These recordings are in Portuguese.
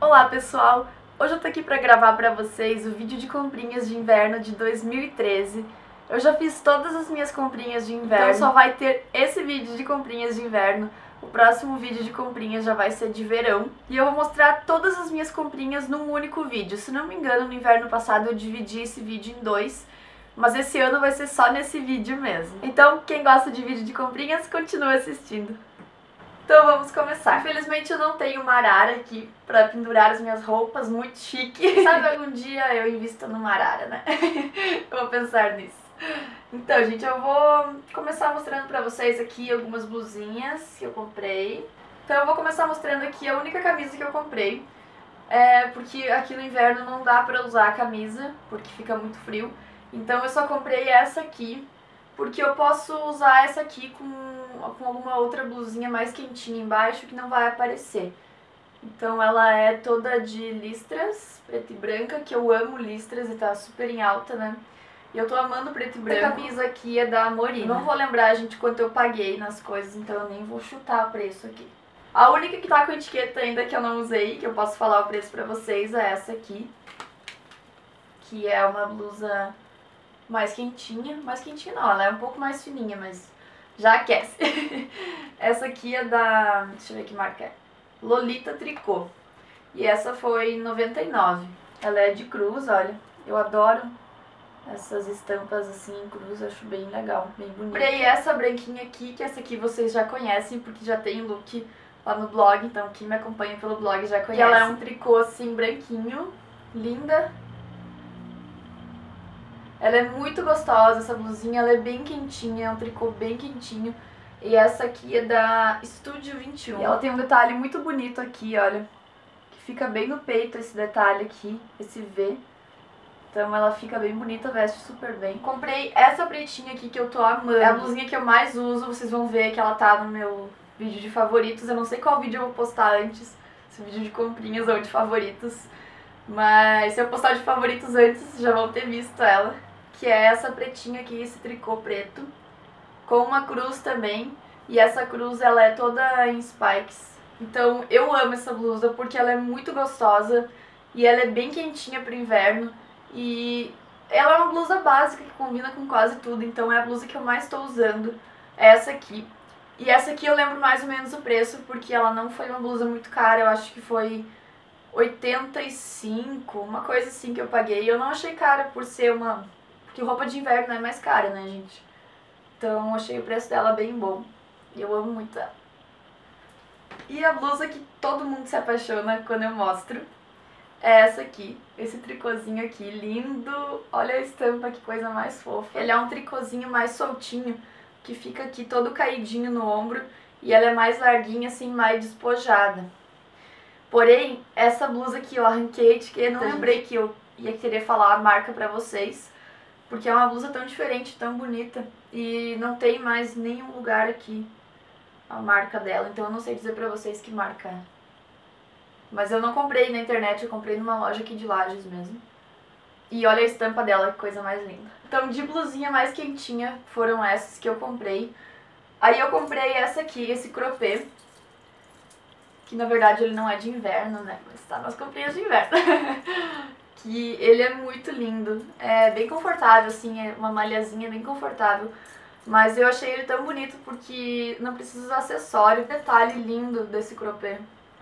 Olá pessoal, hoje eu tô aqui pra gravar pra vocês o vídeo de comprinhas de inverno de 2013. Eu já fiz todas as minhas comprinhas de inverno, então só vai ter esse vídeo de comprinhas de inverno. O próximo vídeo de comprinhas já vai ser de verão. E eu vou mostrar todas as minhas comprinhas num único vídeo. Se não me engano, no inverno passado eu dividi esse vídeo em dois, mas esse ano vai ser só nesse vídeo mesmo. Então, quem gosta de vídeo de comprinhas, continua assistindo. Então vamos começar. Infelizmente eu não tenho uma arara aqui pra pendurar as minhas roupas, muito chique. Sabe, algum dia eu invisto numa arara, né? Eu vou pensar nisso. Então, gente, eu vou começar mostrando pra vocês aqui algumas blusinhas que eu comprei. Então eu vou começar mostrando aqui a única camisa que eu comprei. Porque aqui no inverno não dá pra usar a camisa, porque fica muito frio. Então eu só comprei essa aqui, porque eu posso usar essa aqui com alguma outra blusinha mais quentinha embaixo que não vai aparecer. Então ela é toda de listras, preta e branca, que eu amo listras e tá super em alta, né? E eu tô amando preto e branco. A camisa aqui é da Amorina. Eu não vou lembrar, gente, quanto eu paguei nas coisas, então eu nem vou chutar o preço aqui. A única que tá com etiqueta ainda que eu não usei, que eu posso falar o preço pra vocês, é essa aqui. Que é uma blusa mais quentinha não, ela é um pouco mais fininha, mas já aquece. Essa aqui é da, deixa eu ver que marca é, Lolita Tricô, e essa foi R$99. Ela é de cruz, olha, eu adoro essas estampas assim em cruz, acho bem legal, bem bonita. Comprei essa branquinha aqui, que essa aqui vocês já conhecem, porque já tem look lá no blog, então quem me acompanha pelo blog já conhece. E ela é um tricô assim branquinho, linda. Ela é muito gostosa, essa blusinha, ela é bem quentinha, é um tricô bem quentinho. E essa aqui é da Estúdio 21. E ela tem um detalhe muito bonito aqui, olha, que fica bem no peito esse detalhe aqui, esse V. Então ela fica bem bonita, veste super bem. Comprei essa pretinha aqui que eu tô amando. É a blusinha que eu mais uso, vocês vão ver que ela tá no meu vídeo de favoritos. Eu não sei qual vídeo eu vou postar antes, se vídeo de comprinhas ou de favoritos. Mas se eu postar de favoritos antes, já vão ter visto ela. Que é essa pretinha aqui, esse tricô preto, com uma cruz também, e essa cruz ela é toda em spikes. Então eu amo essa blusa porque ela é muito gostosa e ela é bem quentinha pro inverno, e ela é uma blusa básica que combina com quase tudo, então é a blusa que eu mais estou usando, é essa aqui. E essa aqui eu lembro mais ou menos o preço, porque ela não foi uma blusa muito cara, eu acho que foi 85, uma coisa assim que eu paguei. Eu não achei cara por ser uma... porque roupa de inverno é mais cara, né, gente? Então eu achei o preço dela bem bom. E eu amo muito ela. E a blusa que todo mundo se apaixona quando eu mostro é essa aqui. Esse tricôzinho aqui, lindo. Olha a estampa, que coisa mais fofa. Ele é um tricôzinho mais soltinho, que fica aqui todo caidinho no ombro. E ela é mais larguinha, assim, mais despojada. Porém, essa blusa aqui eu arranquei a etiqueta. Não lembrei que eu ia querer falar a marca pra vocês, porque é uma blusa tão diferente, tão bonita, e não tem mais nenhum lugar aqui a marca dela, então eu não sei dizer pra vocês que marca é. Mas eu não comprei na internet, eu comprei numa loja aqui de Lages mesmo. E olha a estampa dela, que coisa mais linda. Então de blusinha mais quentinha foram essas que eu comprei. Aí eu comprei essa aqui, esse croppé, que na verdade ele não é de inverno, né, mas tá nas comprinhas de inverno. Que ele é muito lindo, é bem confortável, assim, é uma malhazinha bem confortável, mas eu achei ele tão bonito porque não precisa usar acessório. Detalhe lindo desse croppé.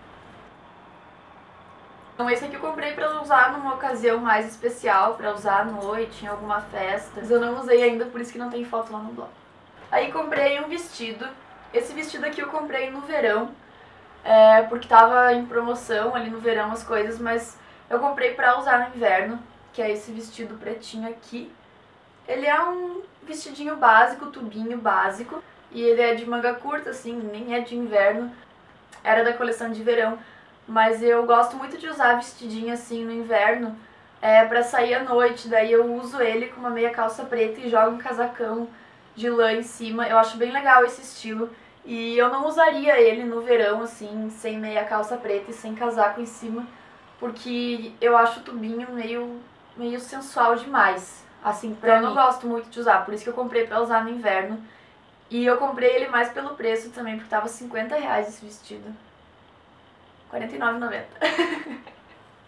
Então esse aqui eu comprei pra usar numa ocasião mais especial, pra usar à noite, em alguma festa, mas eu não usei ainda, por isso que não tem foto lá no blog. Aí comprei um vestido, esse vestido aqui eu comprei no verão, porque tava em promoção ali no verão as coisas, mas eu comprei pra usar no inverno, que é esse vestido pretinho aqui. Ele é um vestidinho básico, tubinho básico, e ele é de manga curta, assim, nem é de inverno, era da coleção de verão, mas eu gosto muito de usar vestidinho assim no inverno, pra sair à noite. Daí eu uso ele com uma meia calça preta e jogo um casacão de lã em cima. Eu acho bem legal esse estilo. E eu não usaria ele no verão, assim, sem meia calça preta e sem casaco em cima, porque eu acho o tubinho meio sensual demais, assim, pra mim. Eu não gosto muito de usar, por isso que eu comprei pra usar no inverno. E eu comprei ele mais pelo preço também, porque tava R$50 esse vestido. R$49,90.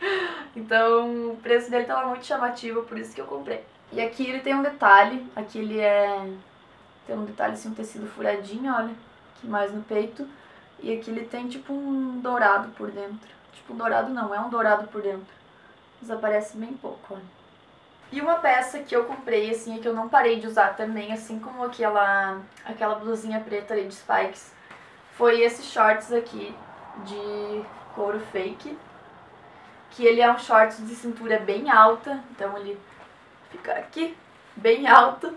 Então o preço dele tava muito chamativo, por isso que eu comprei. E aqui ele tem um detalhe, aqui ele tem um detalhe assim, um tecido furadinho, olha, aqui mais no peito. E aqui ele tem tipo um dourado por dentro. Tipo, dourado não, é um dourado por dentro. Mas aparece bem pouco, olha. E uma peça que eu comprei, assim, que eu não parei de usar também, assim como aquela blusinha preta ali de spikes, foi esses shorts aqui de couro fake. Que ele é um shorts de cintura bem alta, então ele fica aqui, bem alto.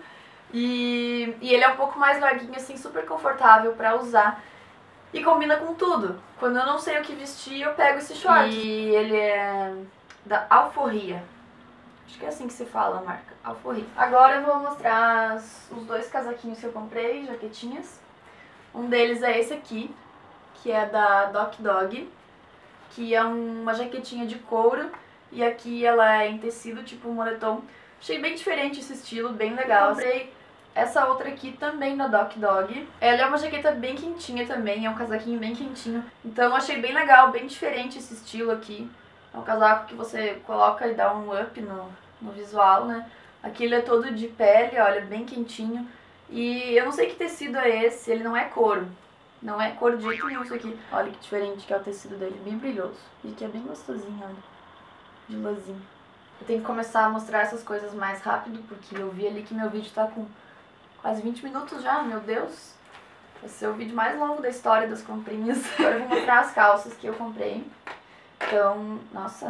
E ele é um pouco mais larguinho, assim, super confortável pra usar. E combina com tudo. Quando eu não sei o que vestir, eu pego esse short. E ele é da Alforria. Acho que é assim que se fala a marca, Alforria. Agora eu vou mostrar os dois casaquinhos que eu comprei, jaquetinhas. Um deles é esse aqui, que é da Doc Dog, que é uma jaquetinha de couro. E aqui ela é em tecido, tipo moletom. Achei bem diferente esse estilo, bem legal. Eu comprei essa outra aqui também da Doc Dog. Ela é uma jaqueta bem quentinha também, é um casaquinho bem quentinho. Então eu achei bem legal, bem diferente esse estilo aqui. É um casaco que você coloca e dá um up no visual, né? Aqui ele é todo de pele, olha, bem quentinho. E eu não sei que tecido é esse, ele não é couro. Não é couro de jeito nenhum isso aqui. Olha que diferente que é o tecido dele, bem brilhoso. E que é bem gostosinho, olha, de lãzinho. Eu tenho que começar a mostrar essas coisas mais rápido, porque eu vi ali que meu vídeo tá com quase 20 minutos já, meu Deus. Vai ser o vídeo mais longo da história das comprinhas. Agora eu vou mostrar as calças que eu comprei. Então, nossa.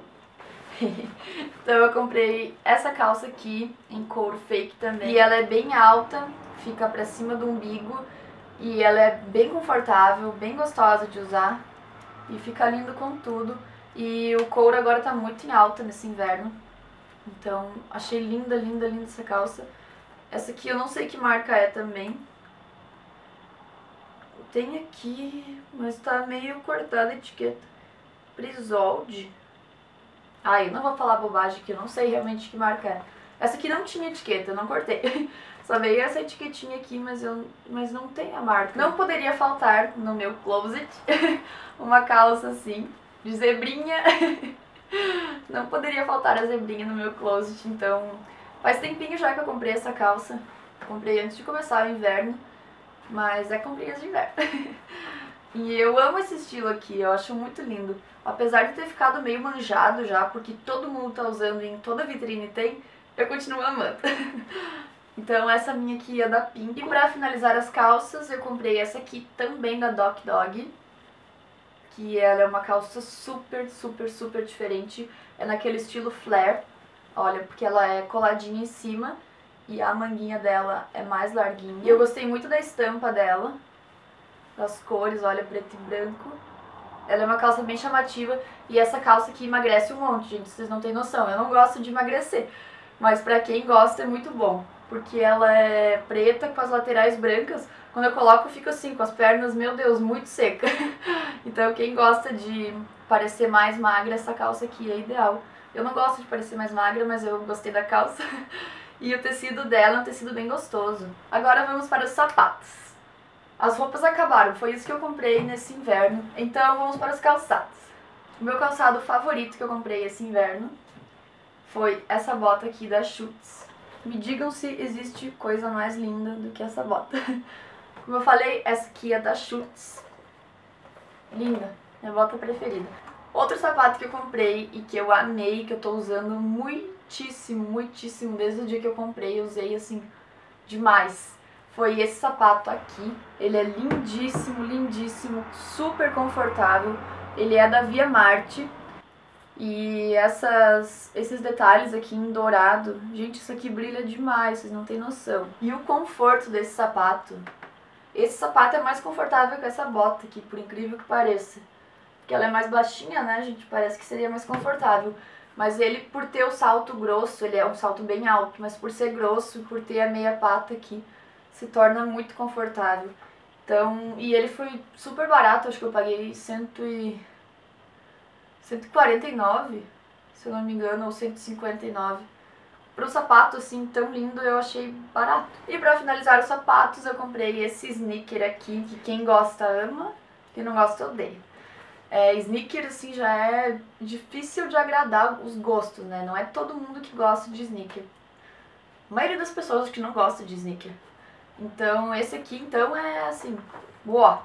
Então eu comprei essa calça aqui em couro fake também. E ela é bem alta, fica pra cima do umbigo. E ela é bem confortável, bem gostosa de usar. E fica lindo com tudo. E o couro agora tá muito em alta nesse inverno. Então achei linda, linda, linda essa calça. Essa aqui eu não sei que marca é também. Tem aqui, mas tá meio cortada a etiqueta. Prisold. Ah, eu não vou falar bobagem que eu não sei realmente que marca é. Essa aqui não tinha etiqueta, eu não cortei. Só veio essa etiquetinha aqui, mas não tem a marca. Não poderia faltar no meu closet uma calça assim, de zebrinha. Não poderia faltar a zebrinha no meu closet, então faz tempinho já que eu comprei essa calça. Comprei antes de começar o inverno, mas é comprinhas de inverno. E eu amo esse estilo aqui, eu acho muito lindo. Apesar de ter ficado meio manjado já, porque todo mundo tá usando e em toda vitrine tem, eu continuo amando. Então essa minha aqui é da Pink. E pra finalizar as calças, eu comprei essa aqui também da Doc Dog. Que ela é uma calça super, super, super diferente. É naquele estilo flare. Olha, porque ela é coladinha em cima e a manguinha dela é mais larguinha. E eu gostei muito da estampa dela, das cores, olha, preto e branco. Ela é uma calça bem chamativa e essa calça aqui emagrece um monte, gente, vocês não têm noção. Eu não gosto de emagrecer, mas pra quem gosta é muito bom. Porque ela é preta com as laterais brancas. Quando eu coloco eu fico assim, com as pernas, meu Deus, muito seca. Então quem gosta de parecer mais magra, essa calça aqui é ideal. Eu não gosto de parecer mais magra, mas eu gostei da calça. E o tecido dela é um tecido bem gostoso. Agora vamos para os sapatos. As roupas acabaram, foi isso que eu comprei nesse inverno. Então vamos para os calçados. O meu calçado favorito que eu comprei esse inverno foi essa bota aqui da Schutz. Me digam se existe coisa mais linda do que essa bota. Como eu falei, essa aqui é da Schutz. Linda, minha bota preferida. Outro sapato que eu comprei e que eu amei, que eu tô usando muitíssimo, muitíssimo, desde o dia que eu comprei, eu usei assim, demais. Foi esse sapato aqui. Ele é lindíssimo, lindíssimo, super confortável. Ele é da Via Marte. E esses detalhes aqui em dourado, gente, isso aqui brilha demais, vocês não têm noção. E o conforto desse sapato. Esse sapato é mais confortável que essa bota aqui, por incrível que pareça. Porque ela é mais baixinha, né, gente? Parece que seria mais confortável. Mas ele, por ter o salto grosso, ele é um salto bem alto, mas por ser grosso e por ter a meia pata aqui, se torna muito confortável. Então, e ele foi super barato, acho que eu paguei 149, se eu não me engano, ou 159. Pro sapato assim tão lindo, eu achei barato. E pra finalizar os sapatos, eu comprei esse sneaker aqui, que quem gosta ama, quem não gosta odeia. Sneaker, assim, já é difícil de agradar os gostos, né? Não é todo mundo que gosta de sneaker. A maioria das pessoas que não gosta de sneaker. Então, esse aqui, então, é assim, uó.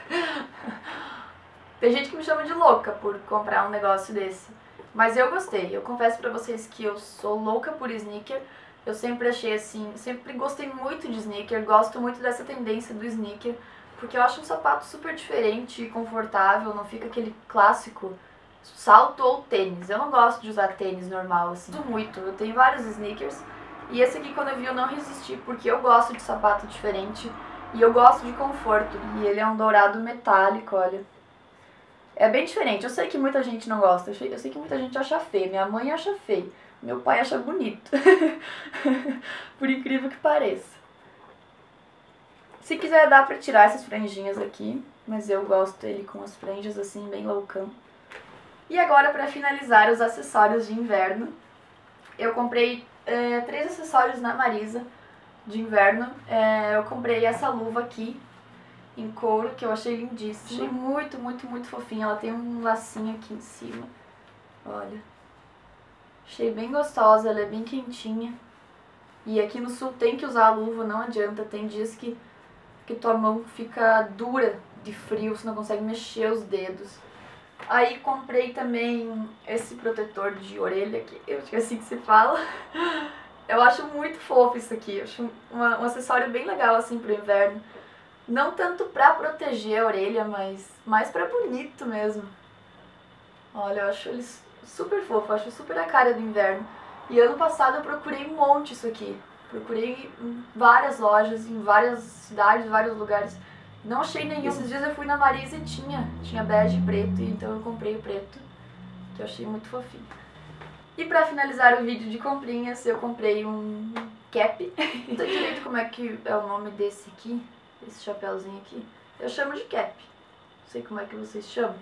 Tem gente que me chama de louca por comprar um negócio desse. Mas eu gostei. Eu confesso pra vocês que eu sou louca por sneaker. Eu sempre achei assim, sempre gostei muito de sneaker, gosto muito dessa tendência do sneaker, porque eu acho um sapato super diferente e confortável, não fica aquele clássico salto ou tênis. Eu não gosto de usar tênis normal, assim, muito. Eu tenho vários sneakers e esse aqui, quando eu vi, eu não resisti, porque eu gosto de sapato diferente e eu gosto de conforto. E ele é um dourado metálico, olha. É bem diferente. Eu sei que muita gente não gosta, eu sei que muita gente acha feio, minha mãe acha feio. Meu pai acha bonito, por incrível que pareça. Se quiser dá pra tirar essas franjinhas aqui, mas eu gosto dele com as franjas assim, bem loucão. E agora, pra finalizar os acessórios de inverno, eu comprei 3 acessórios na Marisa de inverno. Eu comprei essa luva aqui, em couro, que eu achei lindíssima. Achei muito, muito, muito fofinha. Ela tem um lacinho aqui em cima, olha. Achei bem gostosa, ela é bem quentinha. E aqui no sul tem que usar a luva, não adianta. Tem dias que tua mão fica dura de frio, você não consegue mexer os dedos. Aí comprei também esse protetor de orelha, que eu acho que é assim que se fala. Eu acho muito fofo isso aqui, eu acho um acessório bem legal assim pro inverno. Não tanto pra proteger a orelha, mas mais pra bonito mesmo. Olha, eu acho eles super fofo, acho super a cara do inverno. E ano passado eu procurei um monte isso aqui. Procurei em várias lojas, em várias cidades, vários lugares. Não achei nenhum. Esses dias eu fui na Marisa e tinha bege e preto, então eu comprei o preto, que eu achei muito fofinho. E pra finalizar o vídeo de comprinhas, eu comprei um cap. Não sei direito como é que é o nome desse aqui, esse chapéuzinho aqui. Eu chamo de cap. Não sei como é que vocês chamam.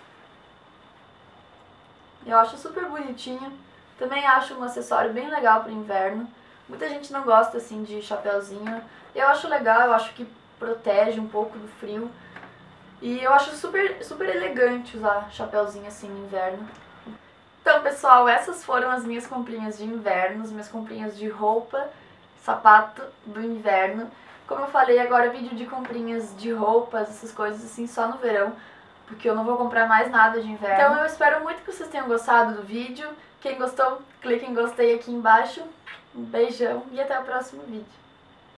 Eu acho super bonitinho. Também acho um acessório bem legal pro inverno. Muita gente não gosta assim de chapéuzinho. Eu acho legal, eu acho que protege um pouco do frio. E eu acho super, super elegante usar chapéuzinho assim no inverno. Então, pessoal, essas foram as minhas comprinhas de inverno, as minhas comprinhas de roupa, sapato do inverno. Como eu falei, agora vídeo de comprinhas de roupas, essas coisas assim, só no verão, porque eu não vou comprar mais nada de inverno. Então eu espero muito que vocês tenham gostado do vídeo. Quem gostou, clique em gostei aqui embaixo. Um beijão e até o próximo vídeo.